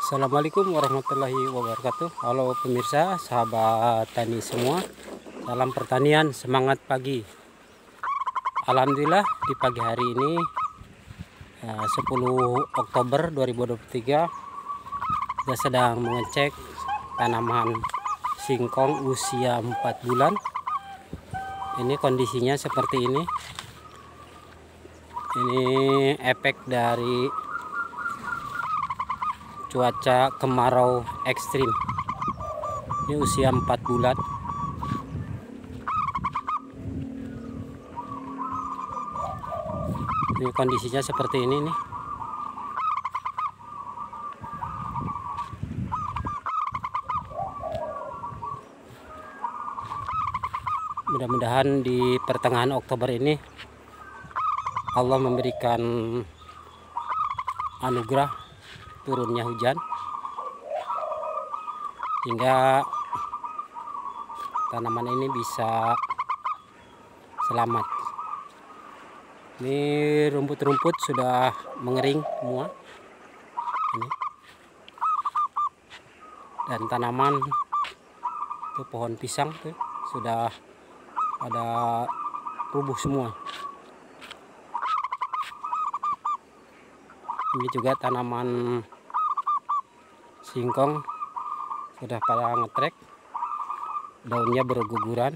Assalamualaikum warahmatullahi wabarakatuh. Halo pemirsa, sahabat tani semua. Salam pertanian, semangat pagi. Alhamdulillah di pagi hari ini 10 Oktober 2023 kita sedang mengecek tanaman singkong usia 4 bulan. Ini kondisinya seperti ini. Ini efek dari cuaca kemarau ekstrim. Ini usia 4 bulan. Ini kondisinya seperti ini nih. Mudah-mudahan di pertengahan Oktober ini Allah memberikan anugerah turunnya hujan hingga tanaman ini bisa selamat. Ini rumput-rumput sudah mengering semua ini. Dan tanaman itu pohon pisang tuh sudah ada rubuh semua. Ini juga tanaman singkong sudah pada ngetrek, daunnya berguguran.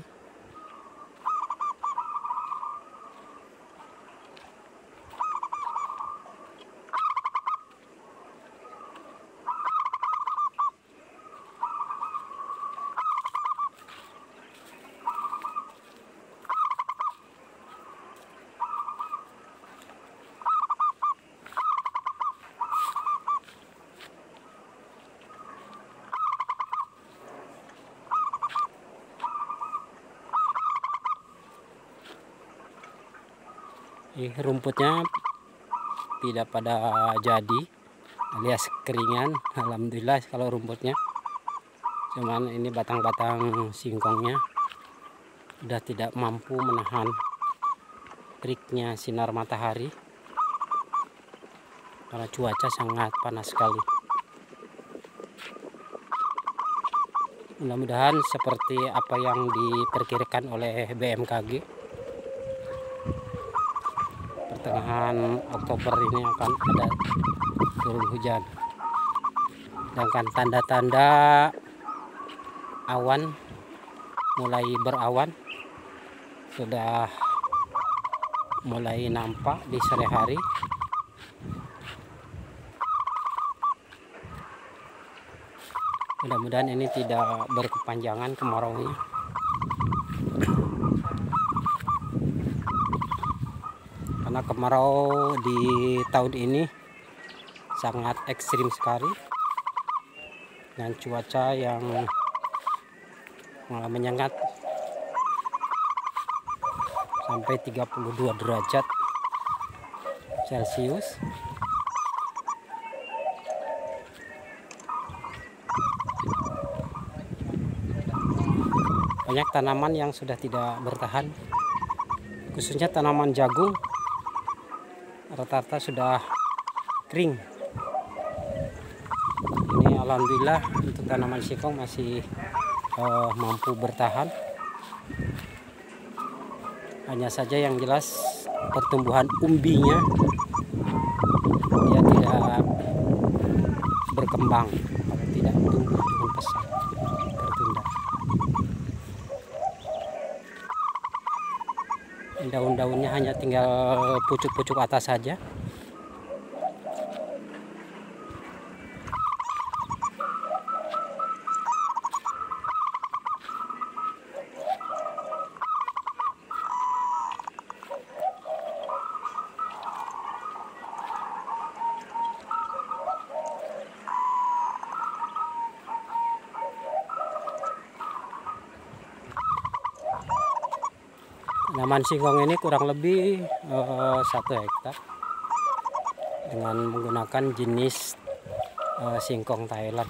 Rumputnya tidak pada jadi alias keringan. Alhamdulillah kalau rumputnya, cuman ini batang-batang singkongnya sudah tidak mampu menahan teriknya sinar matahari karena cuaca sangat panas sekali. Mudah-mudahan seperti apa yang diperkirakan oleh BMKG, pertengahan Oktober ini akan ada turun hujan. Sedangkan tanda-tanda awan mulai berawan sudah mulai nampak di sore hari. Mudah-mudahan ini tidak berkepanjangan kemaraunya. Karena kemarau di tahun ini sangat ekstrim sekali dengan cuaca yang menyengat sampai 32 derajat Celcius. Banyak tanaman yang sudah tidak bertahan, khususnya tanaman jagung rata-rata sudah kering. Ini alhamdulillah untuk tanaman singkong masih mampu bertahan. Hanya saja yang jelas pertumbuhan umbinya dia tidak berkembang kalau tidak tumbuh dengan pesat, tertunda. Daun-daunnya hanya tinggal pucuk-pucuk atas saja. Tanaman singkong ini kurang lebih 1 hektar dengan menggunakan jenis singkong Thailand.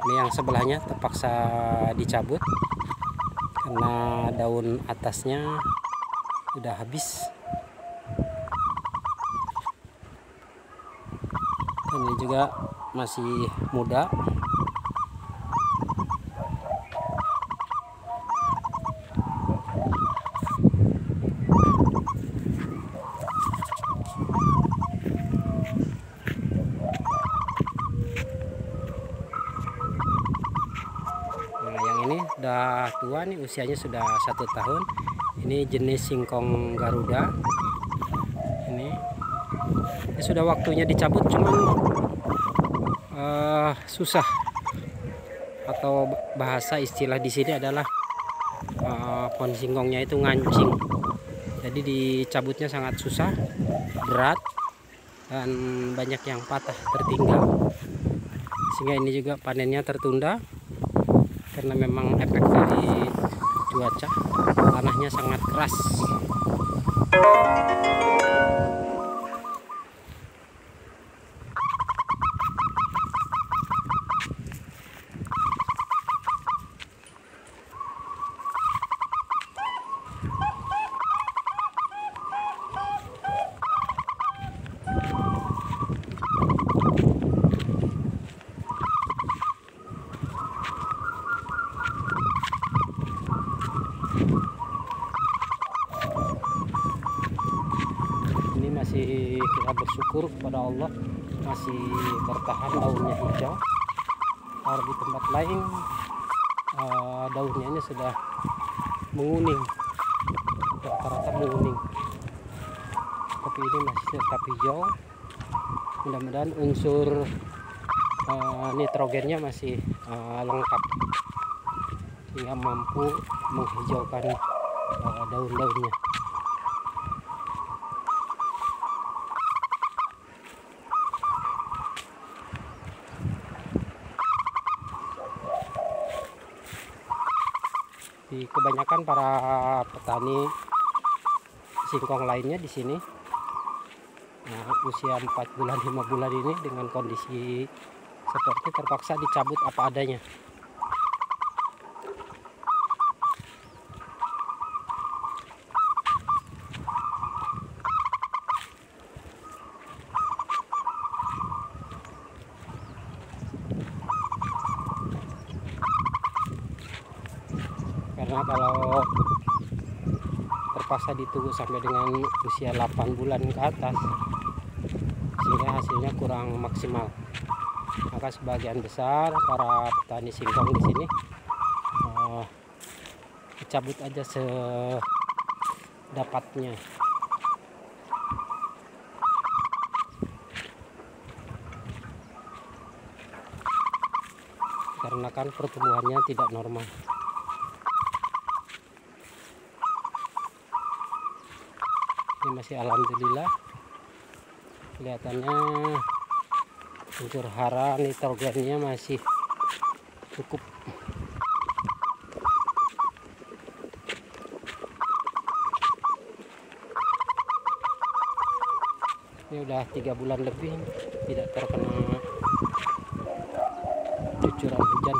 Ini yang sebelahnya terpaksa dicabut karena daun atasnya sudah habis. Ini juga masih muda. Nah, yang ini udah tua nih, usianya sudah 1 tahun. Ini jenis singkong Garuda. Ini sudah waktunya dicabut, cuman susah, atau bahasa istilah di sini adalah pohon singkongnya itu ngancing. Jadi dicabutnya sangat susah, berat, dan banyak yang patah tertinggal. Sehingga ini juga panennya tertunda karena memang efek dari cuaca, tanahnya sangat keras. Masih kita bersyukur kepada Allah masih bertahan daunnya hijau. Kalau di tempat lain daunnya ini sudah menguning, rata-rata menguning, tapi ini masih tetap hijau. Mudah-mudahan unsur nitrogennya masih lengkap sehingga mampu menghijaukan daun-daunnya. Di kebanyakan para petani singkong lainnya di sini, usia 4 bulan 5 bulan ini dengan kondisi seperti terpaksa dicabut apa adanya. Karena kalau terpaksa ditunggu sampai dengan usia 8 bulan ke atas, sehingga hasilnya kurang maksimal. Maka sebagian besar para petani singkong di sini dicabut aja sedapatnya. Karena kan pertumbuhannya tidak normal. Ini masih alhamdulillah kelihatannya unsur hara nitrogennya masih cukup. Ini udah 3 bulan lebih tidak terkena cucuran hujan.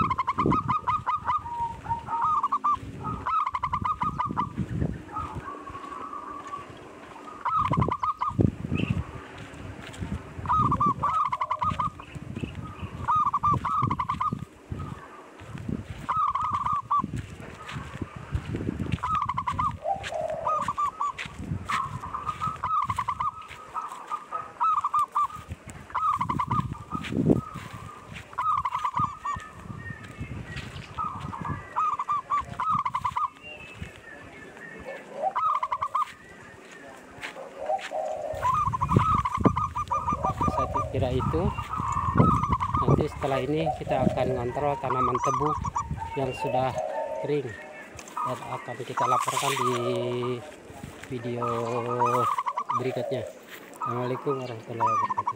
Kira itu nanti setelah ini kita akan ngontrol tanaman tebu yang sudah kering dan akan kita laporkan di video berikutnya. Assalamualaikum warahmatullahi wabarakatuh.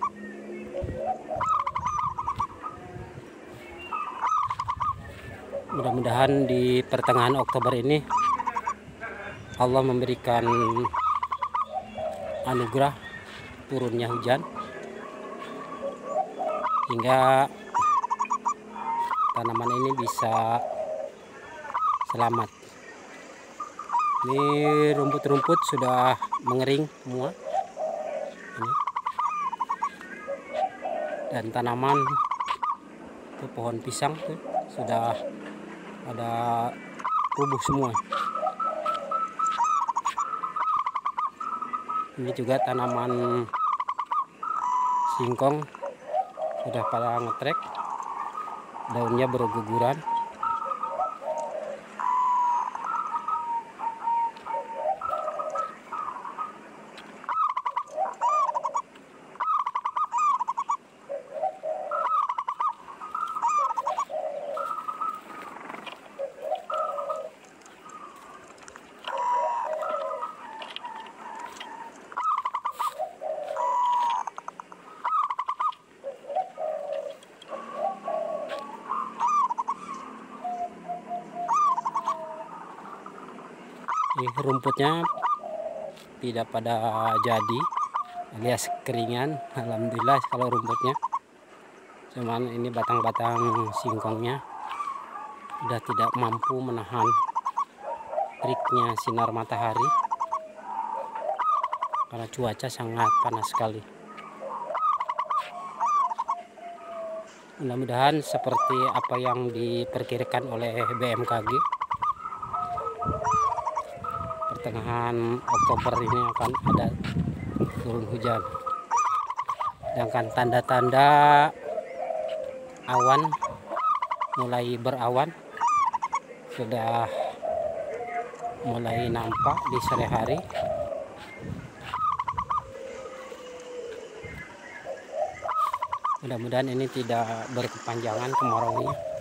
Mudah-mudahan di pertengahan Oktober ini Allah memberikan anugerah turunnya hujan hingga tanaman ini bisa selamat. Ini rumput-rumput sudah mengering semua ini. Dan tanaman itu pohon pisang tuh sudah ada rubuh semua. Ini juga tanaman singkong sudah pada ngetrek, daunnya berguguran. Ini rumputnya tidak pada jadi alias keringan. Alhamdulillah kalau rumputnya, cuman ini batang-batang singkongnya sudah tidak mampu menahan teriknya sinar matahari karena cuaca sangat panas sekali. Mudah-mudahan seperti apa yang diperkirakan oleh BMKG, pertengahan Oktober ini akan ada turun hujan. Sedangkan tanda-tanda awan mulai berawan sudah mulai nampak di sore hari. Mudah-mudahan ini tidak berkepanjangan kemaraunya.